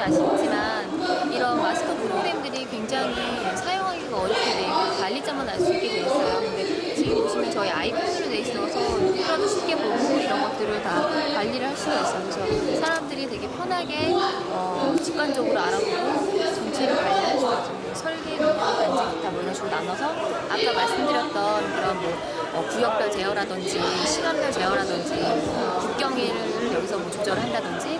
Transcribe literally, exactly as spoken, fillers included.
아시겠지만 이런 마스크 프로그램들이 굉장히 사용하기가 어렵게 돼 있고 관리자만 알 수 있게 돼 있어요. 근데 지금 보시면 저희 아이폰으로 돼 있어서 누구라도 쉽게 보고 이런 것들을 다 관리를 할 수가 있어요. 그래서 사람들이 되게 편하게 어, 직관적으로 알아보고 정체를 관리할 수가 있어요. 설계라든지 기타 뭐 이런 식으로 나눠서 아까 말씀드렸던 그런 뭐 어, 구역별 제어라든지 시간별 제어라든지 국경일을 여기서 뭐 조절을 한다든지